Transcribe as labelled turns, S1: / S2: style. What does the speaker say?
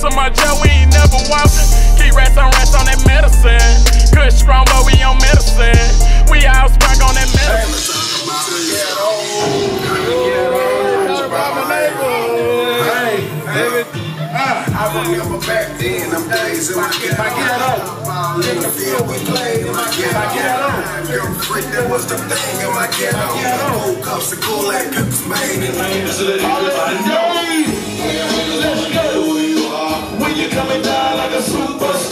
S1: to my jail, we ain't never walking. Keep rats on that medicine. Good strong, but we on medicine. We all sprung on that medicine.
S2: I remember back then, them days in my ghetto. In the field we played in my ghetto. Girlfriend, that was the thing in my ghetto. Cold cups and cool like pips made in my ghetto.
S3: Let's go. When you coming down like a superstar.